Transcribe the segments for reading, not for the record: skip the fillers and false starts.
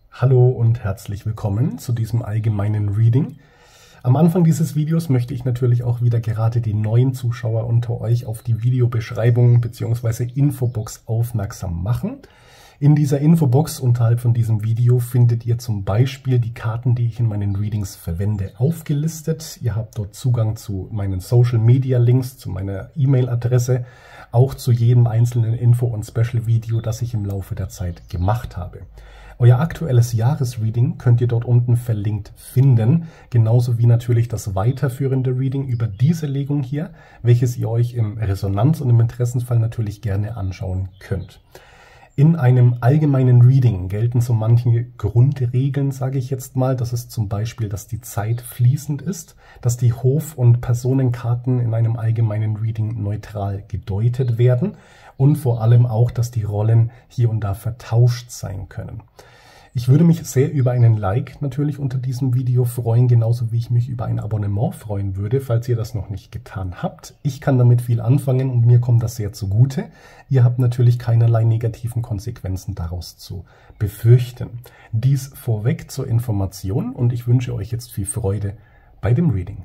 Hallo und herzlich willkommen zu diesem allgemeinen Reading. Am Anfang dieses Videos möchte ich natürlich auch wieder gerade die neuen Zuschauer unter euch auf die Videobeschreibung bzw. Infobox aufmerksam machen. In dieser Infobox unterhalb von diesem Video findet ihr zum Beispiel die Karten, die ich in meinen Readings verwende, aufgelistet. Ihr habt dort Zugang zu meinen Social Media Links, zu meiner E-Mail-Adresse, auch zu jedem einzelnen Info- und Special-Video, das ich im Laufe der Zeit gemacht habe. Euer aktuelles Jahresreading könnt ihr dort unten verlinkt finden, genauso wie natürlich das weiterführende Reading über diese Legung hier, welches ihr euch im Resonanz- und im Interessensfall natürlich gerne anschauen könnt. In einem allgemeinen Reading gelten so manche Grundregeln, sage ich jetzt mal. Das ist zum Beispiel, dass die Zeit fließend ist, dass die Hof- und Personenkarten in einem allgemeinen Reading neutral gedeutet werden und vor allem auch, dass die Rollen hier und da vertauscht sein können. Ich würde mich sehr über einen Like natürlich unter diesem Video freuen, genauso wie ich mich über ein Abonnement freuen würde, falls ihr das noch nicht getan habt. Ich kann damit viel anfangen und mir kommt das sehr zugute. Ihr habt natürlich keinerlei negativen Konsequenzen daraus zu befürchten. Dies vorweg zur Information und ich wünsche euch jetzt viel Freude bei dem Reading.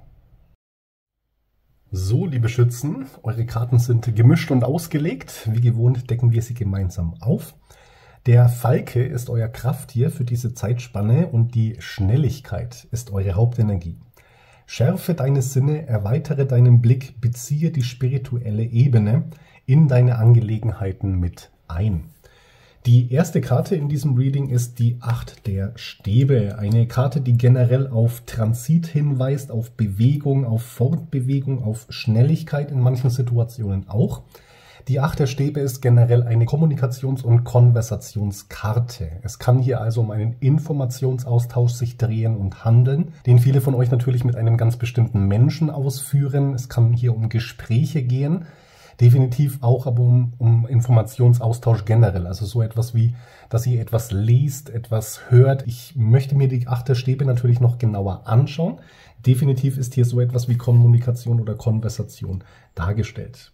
So, liebe Schützen, eure Karten sind gemischt und ausgelegt. Wie gewohnt decken wir sie gemeinsam auf. Der Falke ist euer Krafttier für diese Zeitspanne und die Schnelligkeit ist eure Hauptenergie. Schärfe deine Sinne, erweitere deinen Blick, beziehe die spirituelle Ebene in deine Angelegenheiten mit ein. Die erste Karte in diesem Reading ist die Acht der Stäbe. Eine Karte, die generell auf Transit hinweist, auf Bewegung, auf Fortbewegung, auf Schnelligkeit in manchen Situationen auch. Die Acht der Stäbe ist generell eine Kommunikations- und Konversationskarte. Es kann hier also um einen Informationsaustausch sich drehen und handeln, den viele von euch natürlich mit einem ganz bestimmten Menschen ausführen. Es kann hier um Gespräche gehen, definitiv auch aber um Informationsaustausch generell. Also so etwas wie, dass ihr etwas liest, etwas hört. Ich möchte mir die Acht der Stäbe natürlich noch genauer anschauen. Definitiv ist hier so etwas wie Kommunikation oder Konversation dargestellt.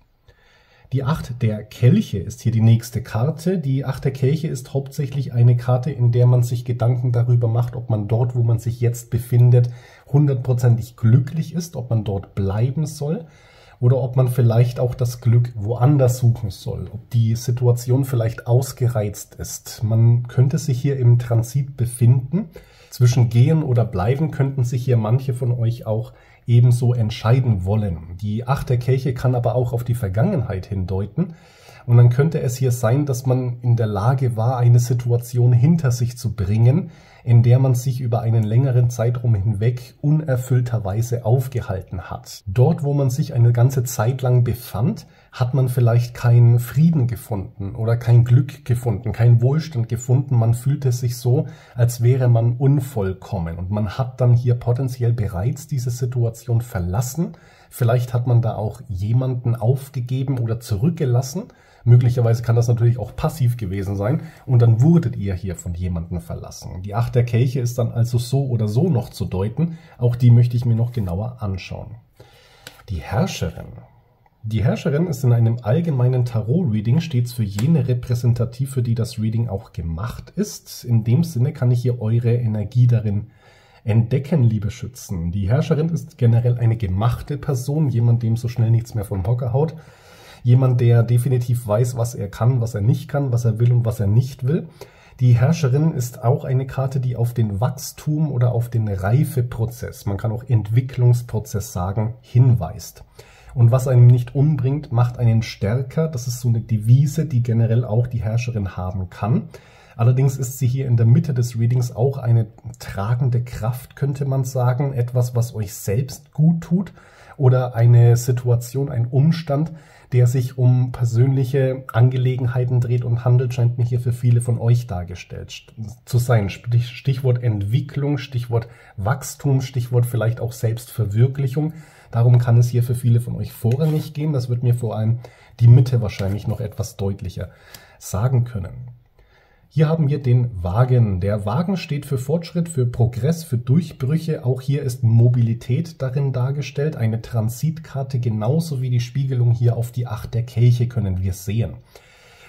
Die Acht der Kelche ist hier die nächste Karte. Die Acht der Kelche ist hauptsächlich eine Karte, in der man sich Gedanken darüber macht, ob man dort, wo man sich jetzt befindet, hundertprozentig glücklich ist, ob man dort bleiben soll oder ob man vielleicht auch das Glück woanders suchen soll, ob die Situation vielleicht ausgereizt ist. Man könnte sich hier im Transit befinden. Zwischen Gehen oder Bleiben könnten sich hier manche von euch auch ebenso entscheiden wollen. Die Acht der Kelche kann aber auch auf die Vergangenheit hindeuten. Und dann könnte es hier sein, dass man in der Lage war, eine Situation hinter sich zu bringen, in der man sich über einen längeren Zeitraum hinweg unerfüllterweise aufgehalten hat. Dort, wo man sich eine ganze Zeit lang befand, hat man vielleicht keinen Frieden gefunden oder kein Glück gefunden, keinen Wohlstand gefunden. Man fühlte sich so, als wäre man unvollkommen. Und man hat dann hier potenziell bereits diese Situation verlassen. Vielleicht hat man da auch jemanden aufgegeben oder zurückgelassen. Möglicherweise kann das natürlich auch passiv gewesen sein und dann wurdet ihr hier von jemandem verlassen. Die Acht der Kelche ist dann also so oder so noch zu deuten. Auch die möchte ich mir noch genauer anschauen. Die Herrscherin. Die Herrscherin ist in einem allgemeinen Tarot-Reading stets für jene repräsentativ, für die das Reading auch gemacht ist. In dem Sinne kann ich hier eure Energie darin entdecken, liebe Schützen. Die Herrscherin ist generell eine gemachte Person, jemand, dem so schnell nichts mehr vom Hocker haut. Jemand, der definitiv weiß, was er kann, was er nicht kann, was er will und was er nicht will. Die Herrscherin ist auch eine Karte, die auf den Wachstum oder auf den Reifeprozess, man kann auch Entwicklungsprozess sagen, hinweist. Und was einen nicht umbringt, macht einen stärker. Das ist so eine Devise, die generell auch die Herrscherin haben kann. Allerdings ist sie hier in der Mitte des Readings auch eine tragende Kraft, könnte man sagen. Etwas, was euch selbst gut tut oder eine Situation, ein Umstand, der sich um persönliche Angelegenheiten dreht und handelt, scheint mir hier für viele von euch dargestellt zu sein. Stichwort Entwicklung, Stichwort Wachstum, Stichwort vielleicht auch Selbstverwirklichung. Darum kann es hier für viele von euch vorrangig gehen. Das wird mir vor allem die Mitte wahrscheinlich noch etwas deutlicher sagen können. Hier haben wir den Wagen. Der Wagen steht für Fortschritt, für Progress, für Durchbrüche. Auch hier ist Mobilität darin dargestellt. Eine Transitkarte, genauso wie die Spiegelung hier auf die Acht der Kelche können wir sehen.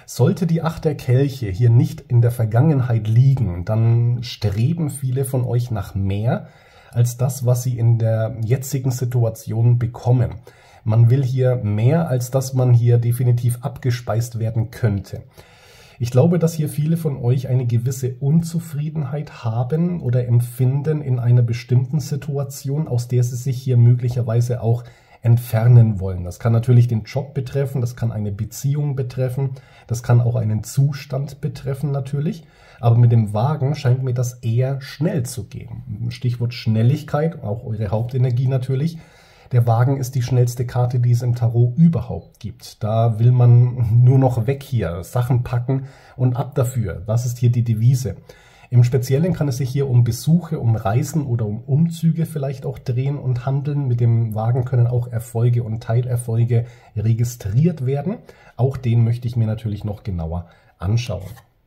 Sollte die Acht der Kelche hier nicht in der Vergangenheit liegen, dann streben viele von euch nach mehr als das, was sie in der jetzigen Situation bekommen. Man will hier mehr, als dass man hier definitiv abgespeist werden könnte. Ich glaube, dass hier viele von euch eine gewisse Unzufriedenheit haben oder empfinden in einer bestimmten Situation, aus der sie sich hier möglicherweise auch entfernen wollen. Das kann natürlich den Job betreffen, das kann eine Beziehung betreffen, das kann auch einen Zustand betreffen natürlich. Aber mit dem Wagen scheint mir das eher schnell zu gehen. Stichwort Schnelligkeit, auch eure Hauptenergie natürlich. Der Wagen ist die schnellste Karte, die es im Tarot überhaupt gibt. Da will man nur noch weg hier, Sachen packen und ab dafür. Das ist hier die Devise. Im Speziellen kann es sich hier um Besuche, um Reisen oder um Umzüge vielleicht auch drehen und handeln. Mit dem Wagen können auch Erfolge und Teilerfolge registriert werden. Auch den möchte ich mir natürlich noch genauer anschauen.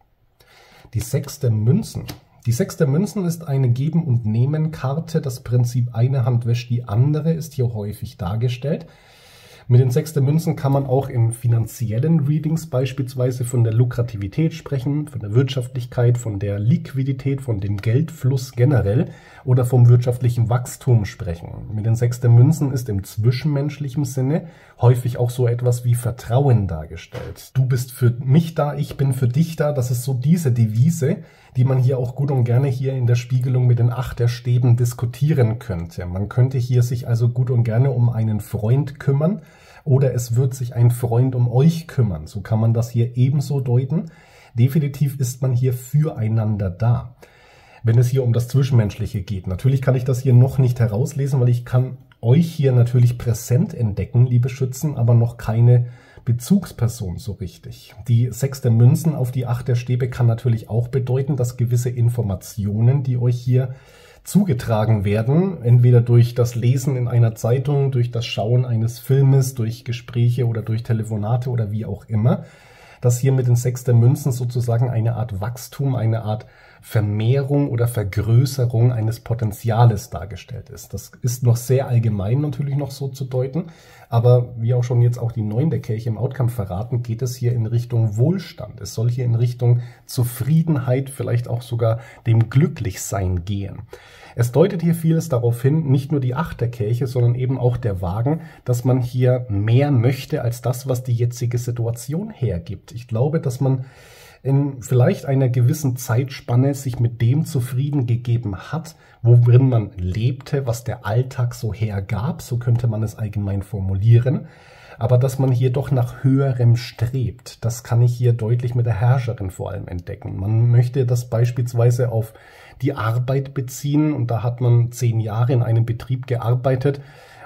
Die 6 der Münzen. Die 6 der Münzen ist eine Geben- und Nehmen-Karte. Das Prinzip eine Hand wäscht die andere ist hier häufig dargestellt. Mit den 6 der Münzen kann man auch in finanziellen Readings beispielsweise von der Lukrativität sprechen, von der Wirtschaftlichkeit, von der Liquidität, von dem Geldfluss generell oder vom wirtschaftlichen Wachstum sprechen. Mit den 6 der Münzen ist im zwischenmenschlichen Sinne häufig auch so etwas wie Vertrauen dargestellt. Du bist für mich da, ich bin für dich da. Das ist so diese Devise, die man hier auch gut und gerne hier in der Spiegelung mit den 8 der Stäben diskutieren könnte. Man könnte hier sich also gut und gerne um einen Freund kümmern oder es wird sich ein Freund um euch kümmern. So kann man das hier ebenso deuten. Definitiv ist man hier füreinander da. Wenn es hier um das Zwischenmenschliche geht. Natürlich kann ich das hier noch nicht herauslesen, weil ich kann euch hier natürlich präsent entdecken, liebe Schützen, aber noch keine Bezugsperson so richtig. Die 6 der Münzen auf die 8 der Stäbe kann natürlich auch bedeuten, dass gewisse Informationen, die euch hier zugetragen werden, entweder durch das Lesen in einer Zeitung, durch das Schauen eines Filmes, durch Gespräche oder durch Telefonate oder wie auch immer, dass hier mit den 6 der Münzen sozusagen eine Art Wachstum, eine Art Vermehrung oder Vergrößerung eines Potenziales dargestellt ist. Das ist noch sehr allgemein natürlich noch so zu deuten, aber wie auch schon jetzt auch die 9 der Kelche im Outcome verraten, geht es hier in Richtung Wohlstand. Es soll hier in Richtung Zufriedenheit, vielleicht auch sogar dem Glücklichsein gehen. Es deutet hier vieles darauf hin, nicht nur die 8 der Kelche, sondern eben auch der Wagen, dass man hier mehr möchte als das, was die jetzige Situation hergibt. Ich glaube, dass man in vielleicht einer gewissen Zeitspanne sich mit dem zufrieden gegeben hat, worin man lebte, was der Alltag so hergab, so könnte man es allgemein formulieren. Aber dass man hier doch nach Höherem strebt, das kann ich hier deutlich mit der Herrscherin vor allem entdecken. Man möchte das beispielsweise auf die Arbeit beziehen und da hat man 10 Jahre in einem Betrieb gearbeitet,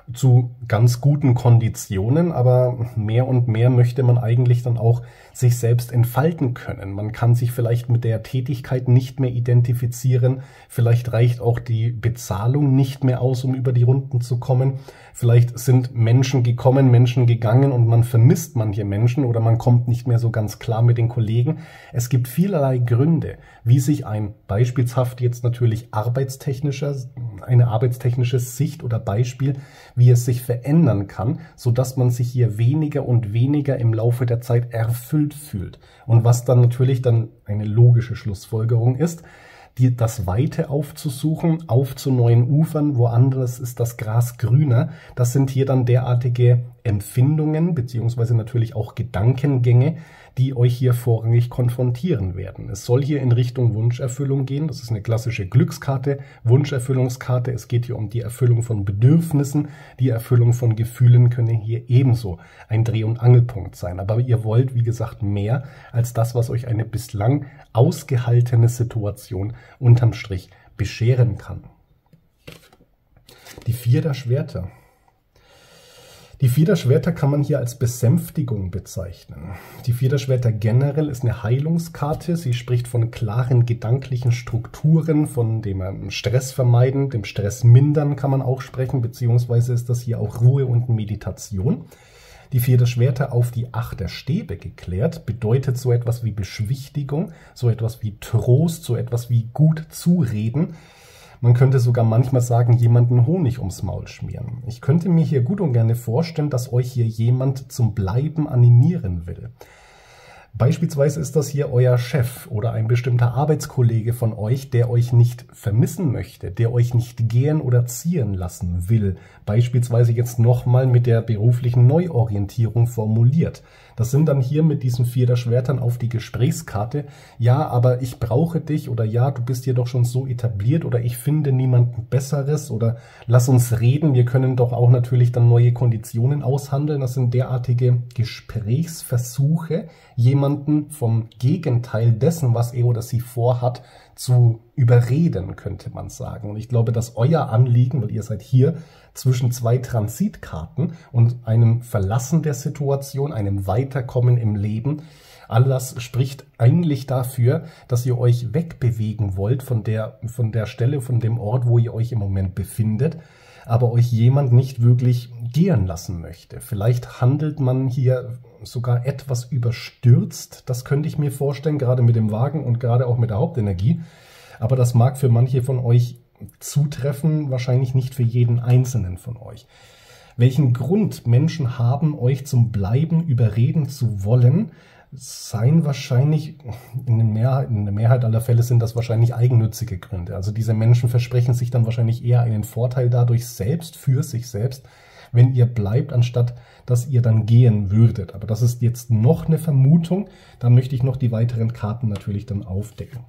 zu ganz guten Konditionen, aber mehr und mehr möchte man eigentlich dann auch sich selbst entfalten können. Man kann sich vielleicht mit der Tätigkeit nicht mehr identifizieren, vielleicht reicht auch die Bezahlung nicht mehr aus, um über die Runden zu kommen. Vielleicht sind Menschen gekommen, Menschen gegangen und man vermisst manche Menschen oder man kommt nicht mehr so ganz klar mit den Kollegen. Es gibt vielerlei Gründe, wie sich ein beispielshaft jetzt natürlich eine arbeitstechnische Sicht oder Beispiel, wie es sich verändern kann, sodass man sich hier weniger und weniger im Laufe der Zeit erfüllt fühlt. Und was dann natürlich dann eine logische Schlussfolgerung ist, das Weite aufzusuchen, auf zu neuen Ufern, woanders ist das Gras grüner. Das sind hier dann derartige Empfindungen beziehungsweise natürlich auch Gedankengänge, die euch hier vorrangig konfrontieren werden. Es soll hier in Richtung Wunscherfüllung gehen. Das ist eine klassische Glückskarte, Wunscherfüllungskarte. Es geht hier um die Erfüllung von Bedürfnissen. Die Erfüllung von Gefühlen können hier ebenso ein Dreh- und Angelpunkt sein. Aber ihr wollt, wie gesagt, mehr als das, was euch eine bislang ausgehaltene Situation unterm Strich bescheren kann. Die 4 der Schwerter. Die 4 der Schwerter kann man hier als Besänftigung bezeichnen. Die 4 der Schwerter generell ist eine Heilungskarte. Sie spricht von klaren gedanklichen Strukturen, von dem Stress vermeiden, dem Stress mindern kann man auch sprechen, beziehungsweise ist das hier auch Ruhe und Meditation. Die 4 der Schwerter auf die 8 der Stäbe geklärt, bedeutet so etwas wie Beschwichtigung, so etwas wie Trost, so etwas wie gut zureden. Man könnte sogar manchmal sagen, jemanden Honig ums Maul schmieren. Ich könnte mir hier gut und gerne vorstellen, dass euch hier jemand zum Bleiben animieren will. Beispielsweise ist das hier euer Chef oder ein bestimmter Arbeitskollege von euch, der euch nicht vermissen möchte, der euch nicht gehen oder ziehen lassen will. Beispielsweise jetzt nochmal mit der beruflichen Neuorientierung formuliert. Das sind dann hier mit diesen 4 der Schwertern auf die Gesprächskarte. Ja, aber ich brauche dich oder ja, du bist hier doch schon so etabliert oder ich finde niemanden Besseres oder lass uns reden. Wir können doch auch natürlich dann neue Konditionen aushandeln. Das sind derartige Gesprächsversuche, jemanden vom Gegenteil dessen, was er oder sie vorhat, zu überreden, könnte man sagen. Und ich glaube, dass euer Anliegen, weil ihr seid hier zwischen 2 Transitkarten und einem Verlassen der Situation, einem Weiterkommen im Leben, all das spricht eigentlich dafür, dass ihr euch wegbewegen wollt von der Stelle, von dem Ort, wo ihr euch im Moment befindet, aber euch jemand nicht wirklich gehen lassen möchte. Vielleicht handelt man hier sogar etwas überstürzt, das könnte ich mir vorstellen, gerade mit dem Wagen und gerade auch mit der Hauptenergie. Aber das mag für manche von euch zutreffen, wahrscheinlich nicht für jeden Einzelnen von euch. Welchen Grund Menschen haben, euch zum Bleiben überreden zu wollen, seien wahrscheinlich, in der Mehrheit aller Fälle sind das wahrscheinlich eigennützige Gründe. Also diese Menschen versprechen sich dann wahrscheinlich eher einen Vorteil dadurch selbst, für sich selbst, wenn ihr bleibt, anstatt dass ihr dann gehen würdet. Aber das ist jetzt noch eine Vermutung, da möchte ich noch die weiteren Karten natürlich dann aufdecken.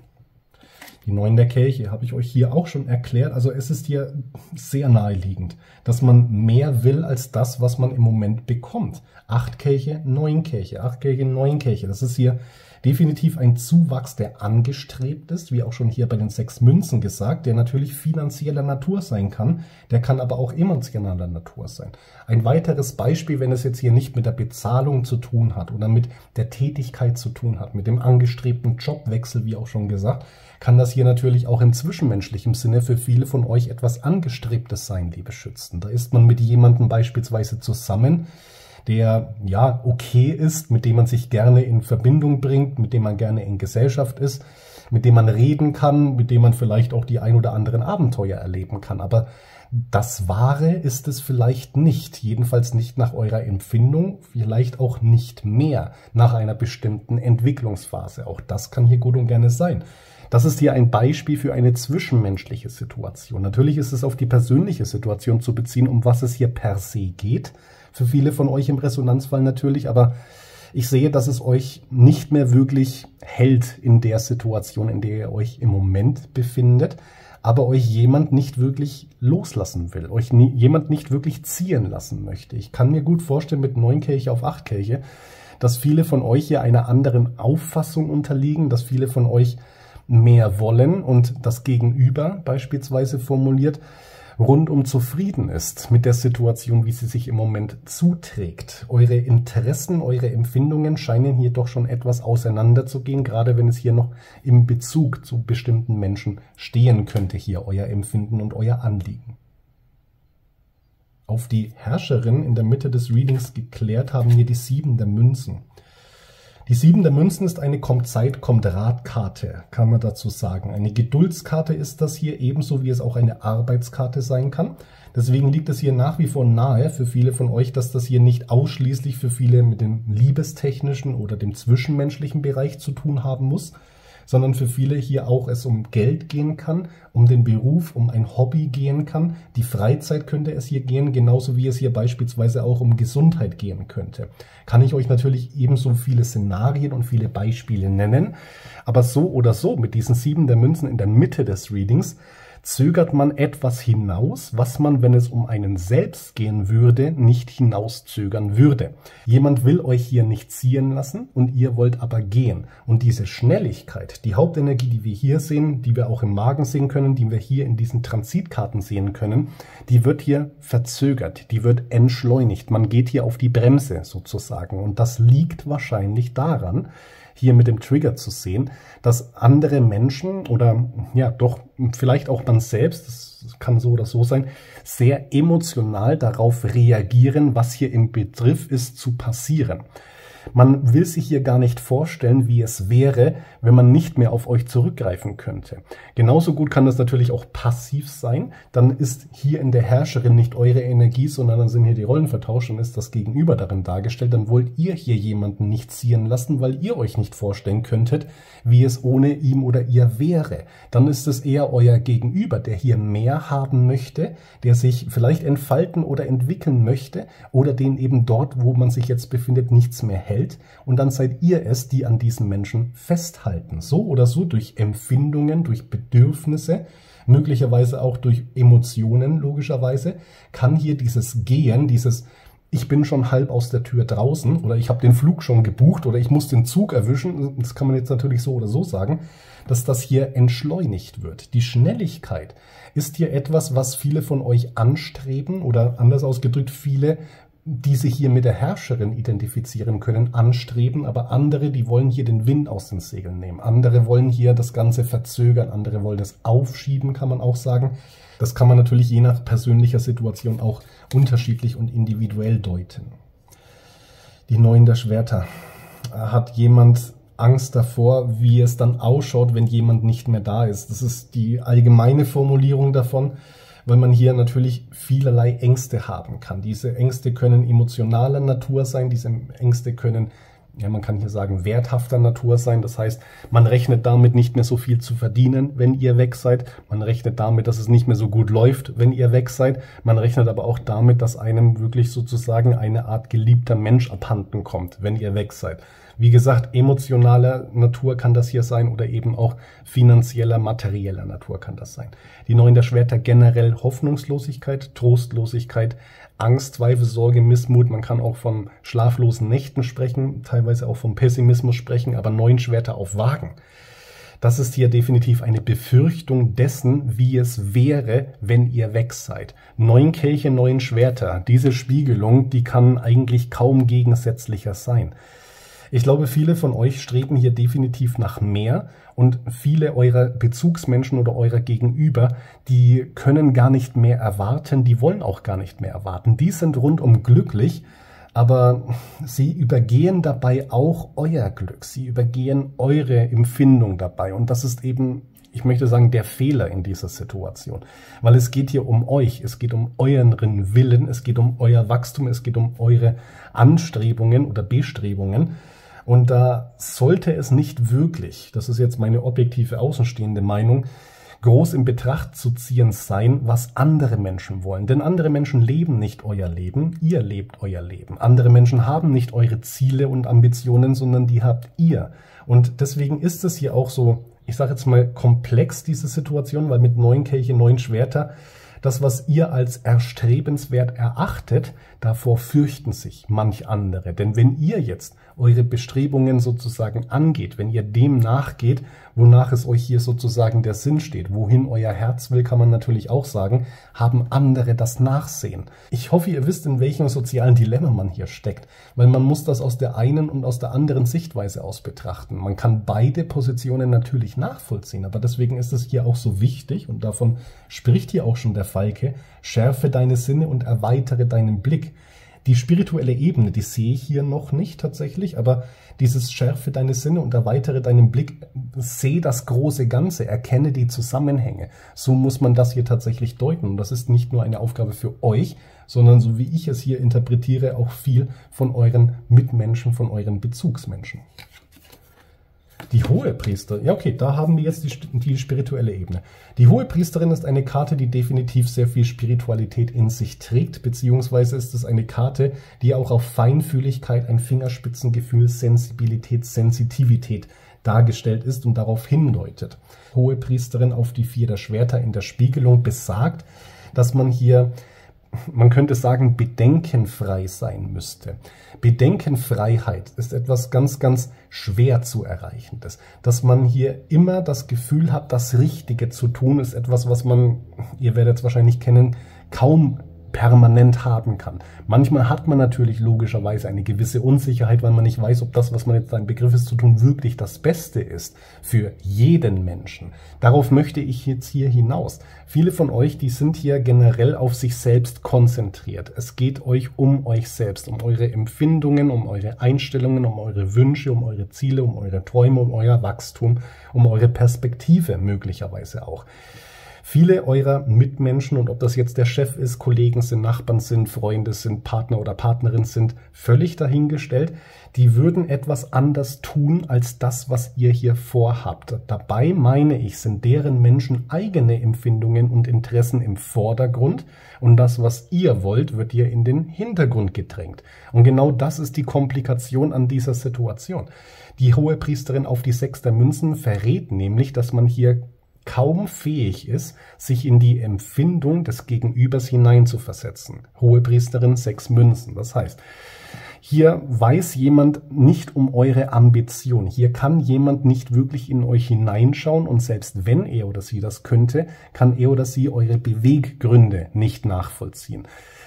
Die 9 der Kelche habe ich euch hier auch schon erklärt. Also es ist hier sehr naheliegend, dass man mehr will als das, was man im Moment bekommt. 8 Kelche, 9 Kelche, 8 Kelche, 9 Kelche. Das ist hier definitiv ein Zuwachs, der angestrebt ist, wie auch schon hier bei den 6 Münzen gesagt, der natürlich finanzieller Natur sein kann, der kann aber auch emotionaler Natur sein. Ein weiteres Beispiel, wenn es jetzt hier nicht mit der Bezahlung zu tun hat oder mit der Tätigkeit zu tun hat, mit dem angestrebten Jobwechsel, wie auch schon gesagt, kann das hier natürlich auch im zwischenmenschlichen Sinne für viele von euch etwas Angestrebtes sein, liebe Schützen. Da ist man mit jemandem beispielsweise zusammen, der ja okay ist, mit dem man sich gerne in Verbindung bringt, mit dem man gerne in Gesellschaft ist, mit dem man reden kann, mit dem man vielleicht auch die ein oder anderen Abenteuer erleben kann. Aber das Wahre ist es vielleicht nicht, jedenfalls nicht nach eurer Empfindung, vielleicht auch nicht mehr nach einer bestimmten Entwicklungsphase. Auch das kann hier gut und gerne sein. Das ist hier ein Beispiel für eine zwischenmenschliche Situation. Natürlich ist es auf die persönliche Situation zu beziehen, um was es hier per se geht. Für viele von euch im Resonanzfall natürlich, aber ich sehe, dass es euch nicht mehr wirklich hält in der Situation, in der ihr euch im Moment befindet, aber euch jemand nicht wirklich loslassen will, euch jemand nicht wirklich ziehen lassen möchte. Ich kann mir gut vorstellen, mit 9 Kelche auf 8 Kelche, dass viele von euch hier einer anderen Auffassung unterliegen, dass viele von euch mehr wollen und das Gegenüber beispielsweise formuliert, rundum zufrieden ist mit der Situation, wie sie sich im Moment zuträgt. Eure Interessen, eure Empfindungen scheinen hier doch schon etwas auseinanderzugehen, gerade wenn es hier noch im Bezug zu bestimmten Menschen stehen könnte, hier euer Empfinden und euer Anliegen. Auf die Herrscherin in der Mitte des Readings geklärt haben wir die 7 der Münzen. Die 7 der Münzen ist eine Kommt-Zeit, Kommt-Rat-Karte, kann man dazu sagen. Eine Geduldskarte ist das hier, ebenso wie es auch eine Arbeitskarte sein kann. Deswegen liegt es hier nach wie vor nahe für viele von euch, dass das hier nicht ausschließlich für viele mit dem liebestechnischen oder dem zwischenmenschlichen Bereich zu tun haben muss, sondern für viele hier auch es um Geld gehen kann, um den Beruf, um ein Hobby gehen kann. Die Freizeit könnte es hier gehen, genauso wie es hier beispielsweise auch um Gesundheit gehen könnte. Kann ich euch natürlich ebenso viele Szenarien und viele Beispiele nennen, aber so oder so mit diesen 7 der Münzen in der Mitte des Readings zögert man etwas hinaus, was man, wenn es um einen selbst gehen würde, nicht hinauszögern würde. Jemand will euch hier nicht ziehen lassen und ihr wollt aber gehen. Und diese Schnelligkeit, die Hauptenergie, die wir hier sehen, die wir auch im Magen sehen können, die wir hier in diesen Transitkarten sehen können, die wird hier verzögert, die wird entschleunigt. Man geht hier auf die Bremse sozusagen. Und das liegt wahrscheinlich daran, hier mit dem Trigger zu sehen, dass andere Menschen oder ja doch vielleicht auch man selbst, das kann so oder so sein, sehr emotional darauf reagieren, was hier im Begriff ist zu passieren. Man will sich hier gar nicht vorstellen, wie es wäre, wenn man nicht mehr auf euch zurückgreifen könnte. Genauso gut kann das natürlich auch passiv sein. Dann ist hier in der Herrscherin nicht eure Energie, sondern dann sind hier die Rollen vertauscht und ist das Gegenüber darin dargestellt. Dann wollt ihr hier jemanden nicht ziehen lassen, weil ihr euch nicht vorstellen könntet, wie es ohne ihm oder ihr wäre. Dann ist es eher euer Gegenüber, der hier mehr haben möchte, der sich vielleicht entfalten oder entwickeln möchte oder den eben dort, wo man sich jetzt befindet, nichts mehr hält. Und dann seid ihr es, die an diesem Menschen festhalten. So oder so durch Empfindungen, durch Bedürfnisse, möglicherweise auch durch Emotionen, logischerweise, kann hier dieses Gehen, dieses ich bin schon halb aus der Tür draußen oder ich habe den Flug schon gebucht oder ich muss den Zug erwischen, das kann man jetzt natürlich so oder so sagen, dass das hier entschleunigt wird. Die Schnelligkeit ist hier etwas, was viele von euch anstreben oder anders ausgedrückt viele, die sich hier mit der Herrscherin identifizieren können, anstreben, aber andere, die wollen hier den Wind aus den Segeln nehmen. Andere wollen hier das Ganze verzögern, andere wollen es aufschieben, kann man auch sagen. Das kann man natürlich je nach persönlicher Situation auch unterschiedlich und individuell deuten. Die 9 der Schwerter. Hat jemand Angst davor, wie es dann ausschaut, wenn jemand nicht mehr da ist? Das ist die allgemeine Formulierung davon, weil man hier natürlich vielerlei Ängste haben kann. Diese Ängste können emotionaler Natur sein, diese Ängste können, ja, man kann hier sagen, werthafter Natur sein. Das heißt, man rechnet damit, nicht mehr so viel zu verdienen, wenn ihr weg seid. Man rechnet damit, dass es nicht mehr so gut läuft, wenn ihr weg seid. Man rechnet aber auch damit, dass einem wirklich sozusagen eine Art geliebter Mensch abhanden kommt, wenn ihr weg seid. Wie gesagt, emotionaler Natur kann das hier sein oder eben auch finanzieller, materieller Natur kann das sein. Die 9 der Schwerter generell Hoffnungslosigkeit, Trostlosigkeit, Angst, Zweifel, Sorge, Missmut. Man kann auch von schlaflosen Nächten sprechen, teilweise auch vom Pessimismus sprechen, aber 9 Schwerter auf Wagen. Das ist hier definitiv eine Befürchtung dessen, wie es wäre, wenn ihr weg seid. 9 Kelche, 9 Schwerter. Diese Spiegelung, die kann eigentlich kaum gegensätzlicher sein. Ich glaube, viele von euch streben hier definitiv nach mehr und viele eurer Bezugsmenschen oder eurer Gegenüber, die können gar nicht mehr erwarten, die wollen auch gar nicht mehr erwarten. Die sind rundum glücklich, aber sie übergehen dabei auch euer Glück. Sie übergehen eure Empfindung dabei und das ist eben, ich möchte sagen, der Fehler in dieser Situation. Weil es geht hier um euch, es geht um euren Willen, es geht um euer Wachstum, es geht um eure Anstrebungen oder Bestrebungen. Und da sollte es nicht wirklich, das ist jetzt meine objektive außenstehende Meinung, groß in Betracht zu ziehen sein, was andere Menschen wollen. Denn andere Menschen leben nicht euer Leben, ihr lebt euer Leben. Andere Menschen haben nicht eure Ziele und Ambitionen, sondern die habt ihr. Und deswegen ist es hier auch so, ich sage jetzt mal komplex, diese Situation, weil mit 9 Kelche, 9 Schwerter, das, was ihr als erstrebenswert erachtet, davor fürchten sich manch andere. Denn wenn ihr jetzt eure Bestrebungen sozusagen angeht, wenn ihr dem nachgeht, wonach es euch hier sozusagen der Sinn steht, wohin euer Herz will, kann man natürlich auch sagen, haben andere das Nachsehen. Ich hoffe, ihr wisst, in welchem sozialen Dilemma man hier steckt, weil man muss das aus der einen und aus der anderen Sichtweise aus betrachten. Man kann beide Positionen natürlich nachvollziehen, aber deswegen ist es hier auch so wichtig, und davon spricht hier auch schon der Falke, schärfe deine Sinne und erweitere deinen Blick. Die spirituelle Ebene, die sehe ich hier noch nicht tatsächlich, aber dieses schärfe deine Sinne und erweitere deinen Blick, sehe das große Ganze, erkenne die Zusammenhänge. So muss man das hier tatsächlich deuten. Und das ist nicht nur eine Aufgabe für euch, sondern so wie ich es hier interpretiere, auch viel von euren Mitmenschen, von euren Bezugsmenschen. Die Hohepriester, ja okay, da haben wir jetzt die spirituelle Ebene. Die Hohepriesterin ist eine Karte, die definitiv sehr viel Spiritualität in sich trägt, beziehungsweise ist es eine Karte, die auch auf Feinfühligkeit, ein Fingerspitzengefühl, Sensibilität, Sensitivität dargestellt ist und darauf hindeutet. Hohepriesterin auf die 4 der Schwerter in der Spiegelung besagt, dass man hier, man könnte sagen, bedenkenfrei sein müsste. Bedenkenfreiheit ist etwas ganz, ganz schwer zu erreichendes. Dass man hier immer das Gefühl hat, das Richtige zu tun, ist etwas, was man, ihr werdet es wahrscheinlich kennen, kaum permanent haben kann. Manchmal hat man natürlich logischerweise eine gewisse Unsicherheit, weil man nicht weiß, ob das, was man jetzt ein Begriff ist zu tun, wirklich das Beste ist für jeden Menschen. Darauf möchte ich jetzt hier hinaus. Viele von euch, die sind hier generell auf sich selbst konzentriert. Es geht euch um euch selbst, um eure Empfindungen, um eure Einstellungen, um eure Wünsche, um eure Ziele, um eure Träume, um euer Wachstum, um eure Perspektive möglicherweise auch. Viele eurer Mitmenschen, und ob das jetzt der Chef ist, Kollegen sind, Nachbarn sind, Freunde sind, Partner oder Partnerin sind, völlig dahingestellt, die würden etwas anders tun als das, was ihr hier vorhabt. Dabei meine ich, sind deren Menschen eigene Empfindungen und Interessen im Vordergrund und das, was ihr wollt, wird ihr in den Hintergrund gedrängt. Und genau das ist die Komplikation an dieser Situation. Die Hohepriesterin auf die 6 der Münzen verrät nämlich, dass man hier kaum fähig ist, sich in die Empfindung des Gegenübers hineinzuversetzen. Hohepriesterin 6 Münzen. Das heißt, hier weiß jemand nicht um eure Ambition. Hier kann jemand nicht wirklich in euch hineinschauen und selbst wenn er oder sie das könnte, kann er oder sie eure Beweggründe nicht nachvollziehen.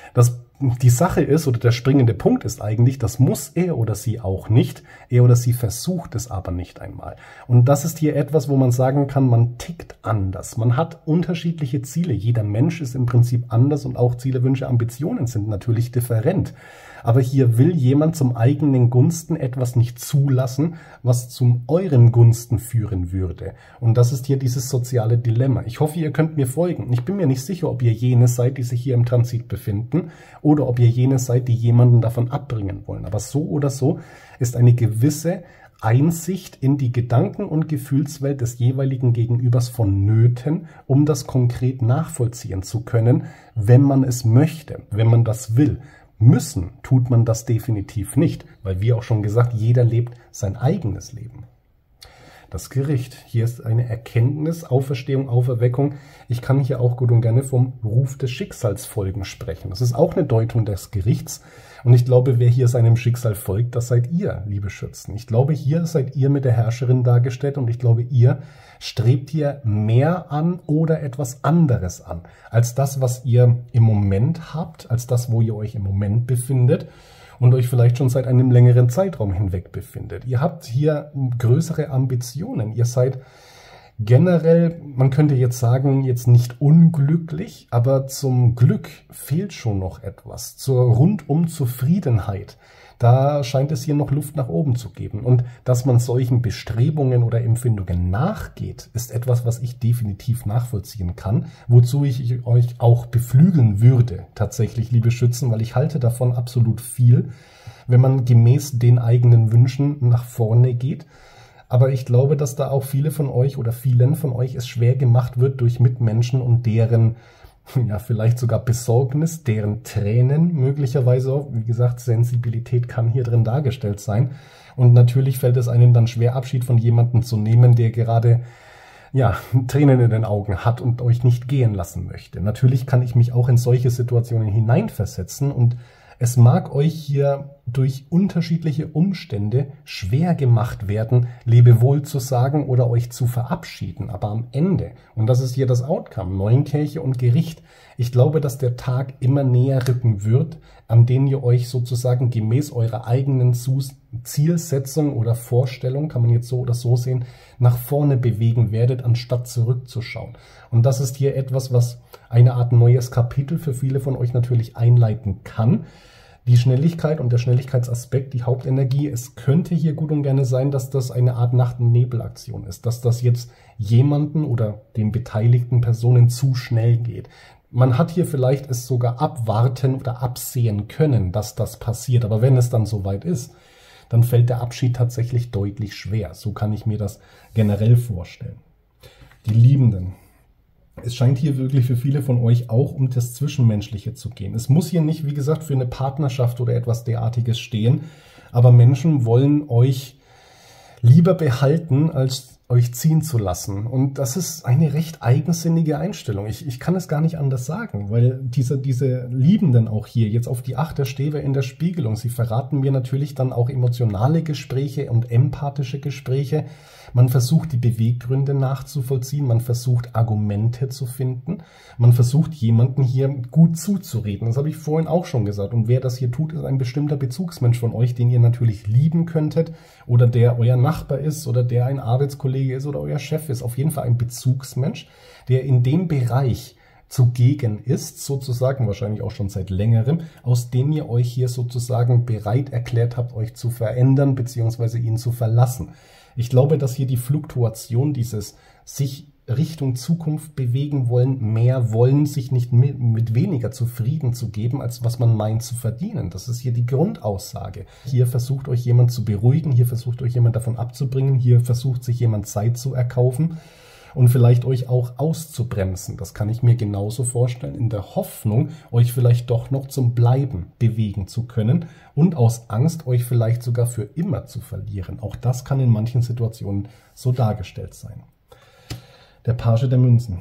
Die Sache ist, oder der springende Punkt ist eigentlich, das muss er oder sie auch nicht. Er oder sie versucht es aber nicht einmal. Und das ist hier etwas, wo man sagen kann, man tickt anders. Man hat unterschiedliche Ziele. Jeder Mensch ist im Prinzip anders und auch Ziele, Wünsche, Ambitionen sind natürlich different. Aber hier will jemand zum eigenen Gunsten etwas nicht zulassen, was zum eurem Gunsten führen würde. Und das ist hier dieses soziale Dilemma. Ich hoffe, ihr könnt mir folgen. Ich bin mir nicht sicher, ob ihr jene seid, die sich hier im Transit befinden, oder ob ihr jene seid, die jemanden davon abbringen wollen. Aber so oder so ist eine gewisse Einsicht in die Gedanken- und Gefühlswelt des jeweiligen Gegenübers vonnöten, um das konkret nachvollziehen zu können, wenn man es möchte, wenn man das will. Müssen tut man das definitiv nicht, weil wie auch schon gesagt, jeder lebt sein eigenes Leben. Das Gericht, hier ist eine Erkenntnis, Auferstehung, Auferweckung. Ich kann hier auch gut und gerne vom Ruf des Schicksals folgen sprechen. Das ist auch eine Deutung des Gerichts. Und ich glaube, wer hier seinem Schicksal folgt, das seid ihr, liebe Schützen. Ich glaube, hier seid ihr mit der Herrscherin dargestellt und ich glaube, ihr strebt hier mehr an oder etwas anderes an, als das, was ihr im Moment habt, als das, wo ihr euch im Moment befindet und euch vielleicht schon seit einem längeren Zeitraum hinweg befindet. Ihr habt hier größere Ambitionen. Ihr seid generell, man könnte jetzt sagen, jetzt nicht unglücklich, aber zum Glück fehlt schon noch etwas. Zur rundum Zufriedenheit. Da scheint es hier noch Luft nach oben zu geben. Und dass man solchen Bestrebungen oder Empfindungen nachgeht, ist etwas, was ich definitiv nachvollziehen kann, wozu ich euch auch beflügeln würde, tatsächlich, liebe Schützen, weil ich halte davon absolut viel, wenn man gemäß den eigenen Wünschen nach vorne geht. Aber ich glaube, dass da auch viele von euch oder vielen von euch es schwer gemacht wird durch Mitmenschen und deren, ja, vielleicht sogar Besorgnis, deren Tränen möglicherweise auch. Wie gesagt, Sensibilität kann hier drin dargestellt sein. Und natürlich fällt es einem dann schwer, Abschied von jemandem zu nehmen, der gerade, ja, Tränen in den Augen hat und euch nicht gehen lassen möchte. Natürlich kann ich mich auch in solche Situationen hineinversetzen und es mag euch hier durch unterschiedliche Umstände schwer gemacht werden, Lebewohl zu sagen oder euch zu verabschieden. Aber am Ende, und das ist hier das Outcome, Neunkirche und Gericht, ich glaube, dass der Tag immer näher rücken wird, an den ihr euch sozusagen gemäß eurer eigenen Zielsetzung oder Vorstellung, kann man jetzt so oder so sehen, nach vorne bewegen werdet, anstatt zurückzuschauen. Und das ist hier etwas, was eine Art neues Kapitel für viele von euch natürlich einleiten kann. Die Schnelligkeit und der Schnelligkeitsaspekt, die Hauptenergie, es könnte hier gut und gerne sein, dass das eine Art Nacht- und Nebelaktion ist, dass das jetzt jemanden oder den beteiligten Personen zu schnell geht. Man hat hier vielleicht es sogar abwarten oder absehen können, dass das passiert, aber wenn es dann soweit ist, dann fällt der Abschied tatsächlich deutlich schwer. So kann ich mir das generell vorstellen. Die Liebenden. Es scheint hier wirklich für viele von euch auch um das Zwischenmenschliche zu gehen. Es muss hier nicht, wie gesagt, für eine Partnerschaft oder etwas derartiges stehen, aber Menschen wollen euch lieber behalten, als euch ziehen zu lassen. Und das ist eine recht eigensinnige Einstellung. Ich kann es gar nicht anders sagen, weil diese Liebenden auch hier jetzt auf die Achterstäbe in der Spiegelung, sie verraten mir natürlich dann auch emotionale Gespräche und empathische Gespräche. Man versucht, die Beweggründe nachzuvollziehen, man versucht, Argumente zu finden, man versucht, jemanden hier gut zuzureden. Das habe ich vorhin auch schon gesagt. Und wer das hier tut, ist ein bestimmter Bezugsmensch von euch, den ihr natürlich lieben könntet oder der euer Nachbar ist oder der ein Arbeitskollege ist oder euer Chef ist. Auf jeden Fall ein Bezugsmensch, der in dem Bereich zugegen ist, sozusagen, wahrscheinlich auch schon seit längerem, aus dem ihr euch hier sozusagen bereit erklärt habt, euch zu verändern bzw. ihn zu verlassen. Ich glaube, dass hier die Fluktuation, dieses sich Richtung Zukunft bewegen wollen, mehr wollen, sich nicht mit weniger zufrieden zu geben, als was man meint zu verdienen. Das ist hier die Grundaussage. Hier versucht euch jemand zu beruhigen, hier versucht euch jemand davon abzubringen, hier versucht sich jemand Zeit zu erkaufen und vielleicht euch auch auszubremsen. Das kann ich mir genauso vorstellen, in der Hoffnung, euch vielleicht doch noch zum Bleiben bewegen zu können und aus Angst, euch vielleicht sogar für immer zu verlieren. Auch das kann in manchen Situationen so dargestellt sein. Der Page der Münzen.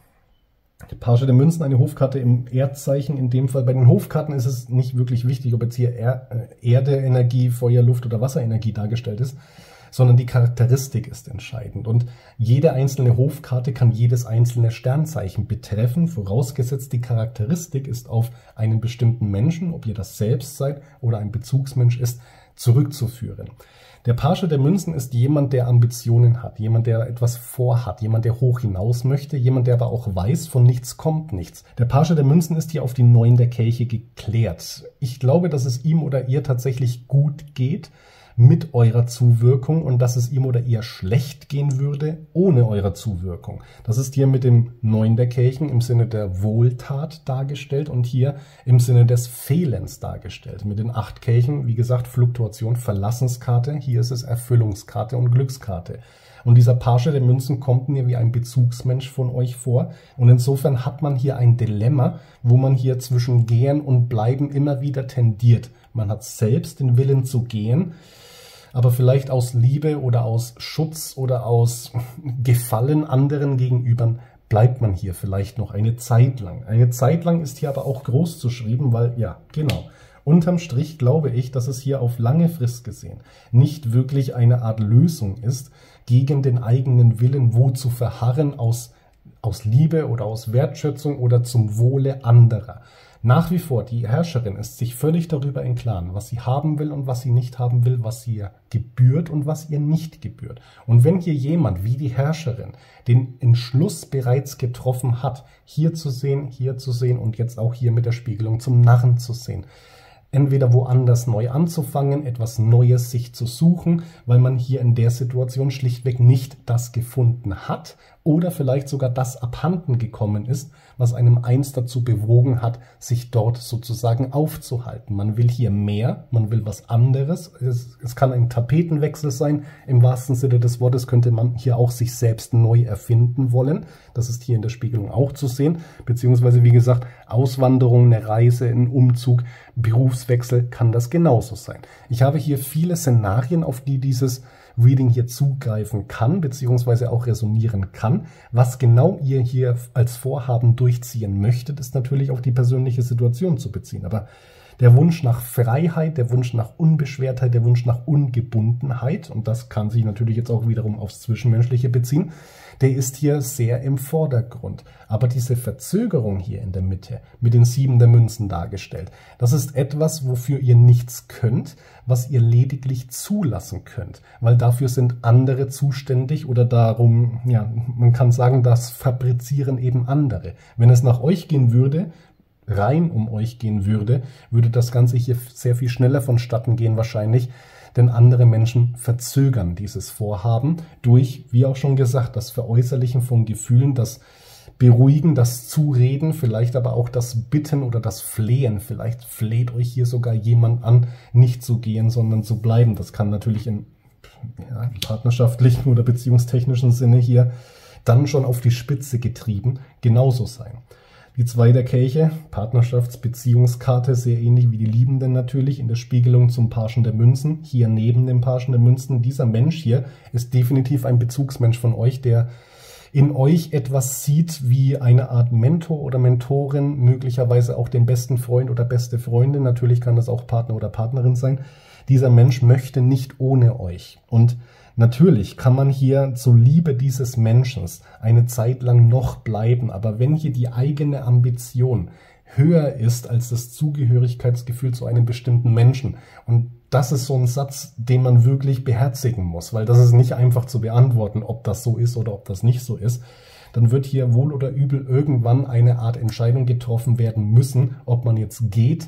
Der Page der Münzen, eine Hofkarte im Erdzeichen. In dem Fall bei den Hofkarten ist es nicht wirklich wichtig, ob jetzt hier Erde, Energie, Feuer, Luft oder Wasserenergie dargestellt ist, sondern die Charakteristik ist entscheidend. Und jede einzelne Hofkarte kann jedes einzelne Sternzeichen betreffen, vorausgesetzt die Charakteristik ist auf einen bestimmten Menschen, ob ihr das selbst seid oder ein Bezugsmensch ist, zurückzuführen. Der Page der Münzen ist jemand, der Ambitionen hat, jemand, der etwas vorhat, jemand, der hoch hinaus möchte, jemand, der aber auch weiß, von nichts kommt nichts. Der Page der Münzen ist hier auf die 9 der Kelche geklärt. Ich glaube, dass es ihm oder ihr tatsächlich gut geht mit eurer Zuwirkung und dass es ihm oder ihr schlecht gehen würde ohne eure Zuwirkung. Das ist hier mit dem 9 der Kelchen im Sinne der Wohltat dargestellt und hier im Sinne des Fehlens dargestellt. Mit den 8 Kelchen, wie gesagt, Fluktuation, Verlassenskarte, hier ist es Erfüllungskarte und Glückskarte. Und dieser Page der Münzen kommt mir wie ein Bezugsmensch von euch vor. Und insofern hat man hier ein Dilemma, wo man hier zwischen Gehen und Bleiben immer wieder tendiert. Man hat selbst den Willen zu gehen, aber vielleicht aus Liebe oder aus Schutz oder aus Gefallen anderen gegenüber bleibt man hier vielleicht noch eine Zeit lang. Eine Zeit lang ist hier aber auch groß zu schreiben, weil, ja, genau, unterm Strich glaube ich, dass es hier auf lange Frist gesehen nicht wirklich eine Art Lösung ist, gegen den eigenen Willen wo zu verharren aus Liebe oder aus Wertschätzung oder zum Wohle anderer. Nach wie vor, die Herrscherin ist sich völlig darüber im Klaren, was sie haben will und was sie nicht haben will, was ihr gebührt und was ihr nicht gebührt. Und wenn hier jemand wie die Herrscherin den Entschluss bereits getroffen hat, hier zu sehen und jetzt auch hier mit der Spiegelung zum Narren zu sehen, entweder woanders neu anzufangen, etwas Neues sich zu suchen, weil man hier in der Situation schlichtweg nicht das gefunden hat oder vielleicht sogar das abhanden gekommen ist, was einem einst dazu bewogen hat, sich dort sozusagen aufzuhalten. Man will hier mehr, man will was anderes. Es kann ein Tapetenwechsel sein. Im wahrsten Sinne des Wortes könnte man hier auch sich selbst neu erfinden wollen. Das ist hier in der Spiegelung auch zu sehen. Beziehungsweise, wie gesagt, Auswanderung, eine Reise, ein Umzug, Berufswechsel kann das genauso sein. Ich habe hier viele Szenarien, auf die dieses Reading hier zugreifen kann, beziehungsweise auch resonieren kann. Was genau ihr hier als Vorhaben durchziehen möchtet, ist natürlich auf die persönliche Situation zu beziehen. Aber der Wunsch nach Freiheit, der Wunsch nach Unbeschwertheit, der Wunsch nach Ungebundenheit, und das kann sich natürlich jetzt auch wiederum aufs Zwischenmenschliche beziehen, der ist hier sehr im Vordergrund. Aber diese Verzögerung hier in der Mitte, mit den 7 der Münzen dargestellt, das ist etwas, wofür ihr nichts könnt, was ihr lediglich zulassen könnt. Weil dafür sind andere zuständig oder darum, ja, man kann sagen, das fabrizieren eben andere. Wenn es nach euch gehen würde, rein um euch gehen würde, würde das Ganze hier sehr viel schneller vonstatten gehen wahrscheinlich, denn andere Menschen verzögern dieses Vorhaben durch, wie auch schon gesagt, das Veräußerlichen von Gefühlen, das Beruhigen, das Zureden, vielleicht aber auch das Bitten oder das Flehen. Vielleicht fleht euch hier sogar jemand an, nicht zu gehen, sondern zu bleiben. Das kann natürlich im partnerschaftlichen oder beziehungstechnischen Sinne hier dann schon auf die Spitze getrieben genauso sein. Die 2 der Kelche, Partnerschaftsbeziehungskarte, sehr ähnlich wie die Liebenden natürlich, in der Spiegelung zum Pagen der Münzen. Hier neben dem Pagen der Münzen, dieser Mensch hier ist definitiv ein Bezugsmensch von euch, der in euch etwas sieht wie eine Art Mentor oder Mentorin, möglicherweise auch den besten Freund oder beste Freundin. Natürlich kann das auch Partner oder Partnerin sein. Dieser Mensch möchte nicht ohne euch. Und natürlich kann man hier zur Liebe dieses Menschen eine Zeit lang noch bleiben, aber wenn hier die eigene Ambition höher ist als das Zugehörigkeitsgefühl zu einem bestimmten Menschen, und das ist so ein Satz, den man wirklich beherzigen muss, weil das ist nicht einfach zu beantworten, ob das so ist oder ob das nicht so ist, dann wird hier wohl oder übel irgendwann eine Art Entscheidung getroffen werden müssen, ob man jetzt geht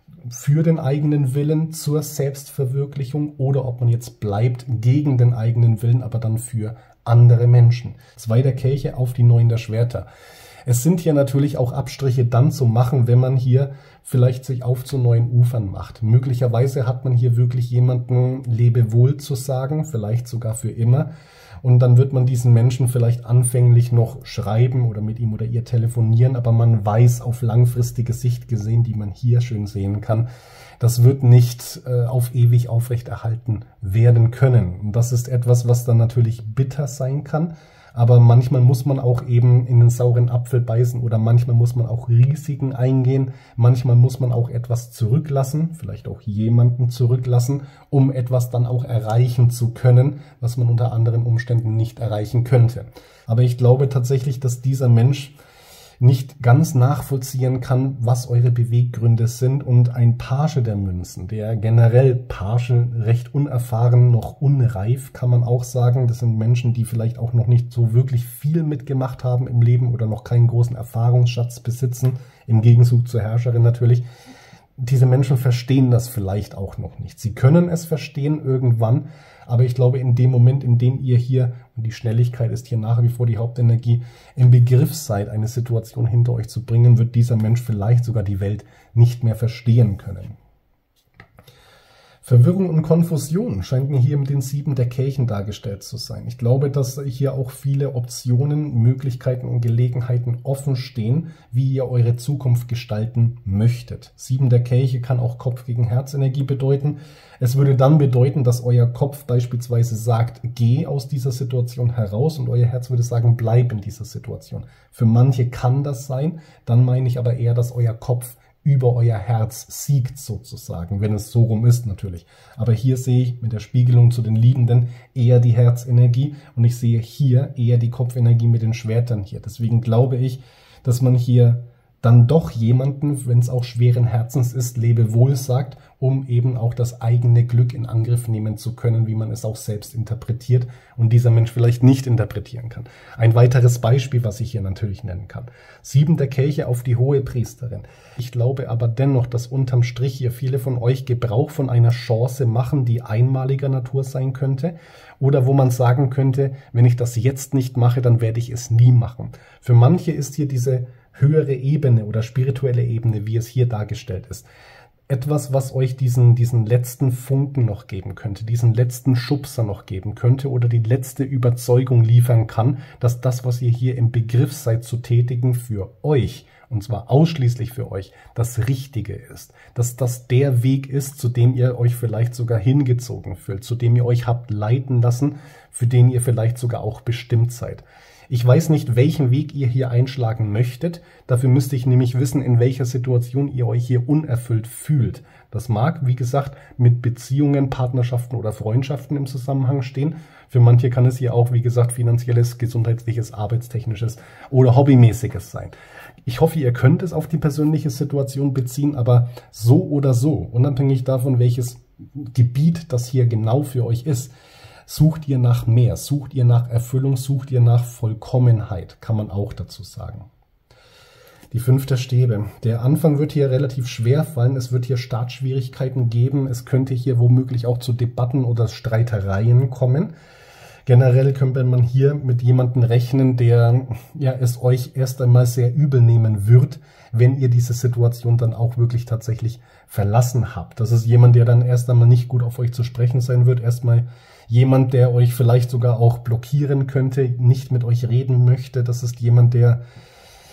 für den eigenen Willen zur Selbstverwirklichung oder ob man jetzt bleibt gegen den eigenen Willen, aber dann für andere Menschen. 2 der Kelche auf die 9 der Schwerter. Es sind hier natürlich auch Abstriche dann zu machen, wenn man hier vielleicht sich auf zu neuen Ufern macht. Möglicherweise hat man hier wirklich jemanden Lebewohl zu sagen, vielleicht sogar für immer. Und dann wird man diesen Menschen vielleicht anfänglich noch schreiben oder mit ihm oder ihr telefonieren, aber man weiß auf langfristige Sicht gesehen, die man hier schön sehen kann, das wird nicht auf ewig aufrechterhalten werden können. Und das ist etwas, was dann natürlich bitter sein kann, aber manchmal muss man auch eben in den sauren Apfel beißen oder manchmal muss man auch Risiken eingehen, manchmal muss man auch etwas zurücklassen, vielleicht auch jemanden zurücklassen, um etwas dann auch erreichen zu können, was man unter anderen Umständen nicht erreichen könnte. Aber ich glaube tatsächlich, dass dieser Mensch nicht ganz nachvollziehen kann, was eure Beweggründe sind, und ein Page der Münzen, der generell Page recht unerfahren, noch unreif, kann man auch sagen. Das sind Menschen, die vielleicht auch noch nicht so wirklich viel mitgemacht haben im Leben oder noch keinen großen Erfahrungsschatz besitzen, im Gegenzug zur Herrscherin natürlich. Diese Menschen verstehen das vielleicht auch noch nicht. Sie können es verstehen irgendwann, aber ich glaube, in dem Moment, in dem ihr hier, und die Schnelligkeit ist hier nach wie vor die Hauptenergie, im Begriff seid, eine Situation hinter euch zu bringen, wird dieser Mensch vielleicht sogar die Welt nicht mehr verstehen können. Verwirrung und Konfusion scheint mir hier mit den 7 der Kelchen dargestellt zu sein. Ich glaube, dass hier auch viele Optionen, Möglichkeiten und Gelegenheiten offen stehen, wie ihr eure Zukunft gestalten möchtet. 7 der Kelche kann auch Kopf gegen Herzenergie bedeuten. Es würde dann bedeuten, dass euer Kopf beispielsweise sagt, geh aus dieser Situation heraus, und euer Herz würde sagen, bleib in dieser Situation. Für manche kann das sein, dann meine ich aber eher, dass euer Kopf über euer Herz siegt sozusagen, wenn es so rum ist natürlich. Aber hier sehe ich mit der Spiegelung zu den Liebenden eher die Herzenergie und ich sehe hier eher die Kopfenergie mit den Schwertern hier. Deswegen glaube ich, dass man hier dann doch jemanden, wenn es auch schweren Herzens ist, Lebewohl sagt, um eben auch das eigene Glück in Angriff nehmen zu können, wie man es auch selbst interpretiert und dieser Mensch vielleicht nicht interpretieren kann. Ein weiteres Beispiel, was ich hier natürlich nennen kann. 7 der Kelche auf die Hohepriesterin. Ich glaube aber dennoch, dass unterm Strich hier viele von euch Gebrauch von einer Chance machen, die einmaliger Natur sein könnte oder wo man sagen könnte, wenn ich das jetzt nicht mache, dann werde ich es nie machen. Für manche ist hier diese höhere Ebene oder spirituelle Ebene, wie es hier dargestellt ist, etwas, was euch diesen letzten Funken noch geben könnte, diesen letzten Schubser noch geben könnte oder die letzte Überzeugung liefern kann, dass das, was ihr hier im Begriff seid zu tätigen, für euch, und zwar ausschließlich für euch, das Richtige ist. Dass das der Weg ist, zu dem ihr euch vielleicht sogar hingezogen fühlt, zu dem ihr euch habt leiten lassen, für den ihr vielleicht sogar auch bestimmt seid. Ich weiß nicht, welchen Weg ihr hier einschlagen möchtet. Dafür müsste ich nämlich wissen, in welcher Situation ihr euch hier unerfüllt fühlt. Das mag, wie gesagt, mit Beziehungen, Partnerschaften oder Freundschaften im Zusammenhang stehen. Für manche kann es hier auch, wie gesagt, finanzielles, gesundheitliches, arbeitstechnisches oder hobbymäßiges sein. Ich hoffe, ihr könnt es auf die persönliche Situation beziehen, aber so oder so, unabhängig davon, welches Gebiet das hier genau für euch ist, sucht ihr nach mehr, sucht ihr nach Erfüllung, sucht ihr nach Vollkommenheit, kann man auch dazu sagen. Die 5 der Stäbe. Der Anfang wird hier relativ schwer fallen, es wird hier Startschwierigkeiten geben, es könnte hier womöglich auch zu Debatten oder Streitereien kommen. Generell könnte man hier mit jemandem rechnen, der es euch erst einmal sehr übel nehmen wird, wenn ihr diese Situation dann auch wirklich tatsächlich verlassen habt. Das ist jemand, der dann erst einmal nicht gut auf euch zu sprechen sein wird, erstmal jemand, der euch vielleicht sogar auch blockieren könnte, nicht mit euch reden möchte. Das ist jemand, der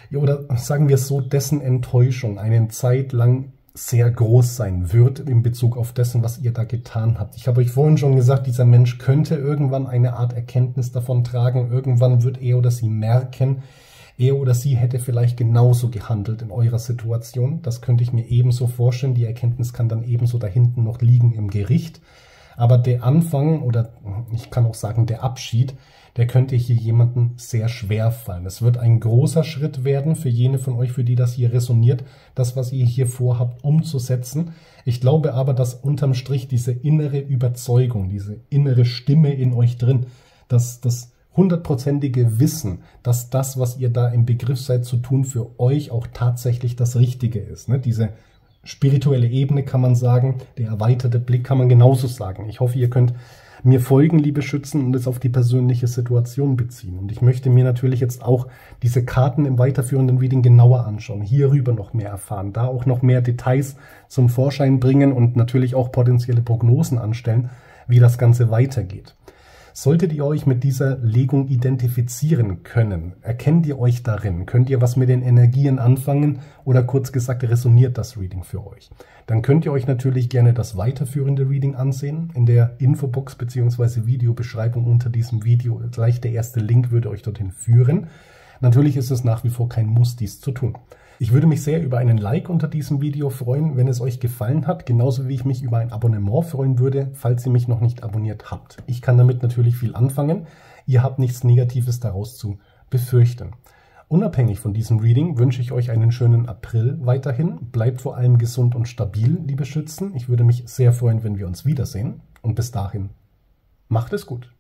oder sagen wir es so, dessen Enttäuschung eine Zeit lang sehr groß sein wird in Bezug auf dessen, was ihr da getan habt. Ich habe euch vorhin schon gesagt, dieser Mensch könnte irgendwann eine Art Erkenntnis davon tragen. Irgendwann wird er oder sie merken, er oder sie hätte vielleicht genauso gehandelt in eurer Situation. Das könnte ich mir ebenso vorstellen. Die Erkenntnis kann dann ebenso da hinten noch liegen im Gericht. Aber der Anfang oder ich kann auch sagen der Abschied, der könnte hier jemandem sehr schwer fallen. Es wird ein großer Schritt werden für jene von euch, für die das hier resoniert, das, was ihr hier vorhabt, umzusetzen. Ich glaube aber, dass unterm Strich diese innere Überzeugung, diese innere Stimme in euch drin, das 100%ige Wissen, dass das, was ihr da im Begriff seid zu tun, für euch auch tatsächlich das Richtige ist. Ne? Diese spirituelle Ebene kann man sagen, der erweiterte Blick kann man genauso sagen. Ich hoffe, ihr könnt mir folgen, liebe Schützen, und es auf die persönliche Situation beziehen. Und ich möchte mir natürlich jetzt auch diese Karten im weiterführenden Reading genauer anschauen, hierüber noch mehr erfahren, da auch noch mehr Details zum Vorschein bringen und natürlich auch potenzielle Prognosen anstellen, wie das Ganze weitergeht. Solltet ihr euch mit dieser Legung identifizieren können, erkennt ihr euch darin, könnt ihr was mit den Energien anfangen oder kurz gesagt resoniert das Reading für euch, dann könnt ihr euch natürlich gerne das weiterführende Reading ansehen. In der Infobox bzw. Videobeschreibung unter diesem Video gleich der erste Link würde euch dorthin führen. Natürlich ist es nach wie vor kein Muss, dies zu tun. Ich würde mich sehr über einen Like unter diesem Video freuen, wenn es euch gefallen hat, genauso wie ich mich über ein Abonnement freuen würde, falls ihr mich noch nicht abonniert habt. Ich kann damit natürlich viel anfangen, ihr habt nichts Negatives daraus zu befürchten. Unabhängig von diesem Reading wünsche ich euch einen schönen April weiterhin. Bleibt vor allem gesund und stabil, liebe Schützen. Ich würde mich sehr freuen, wenn wir uns wiedersehen. Und bis dahin, macht es gut.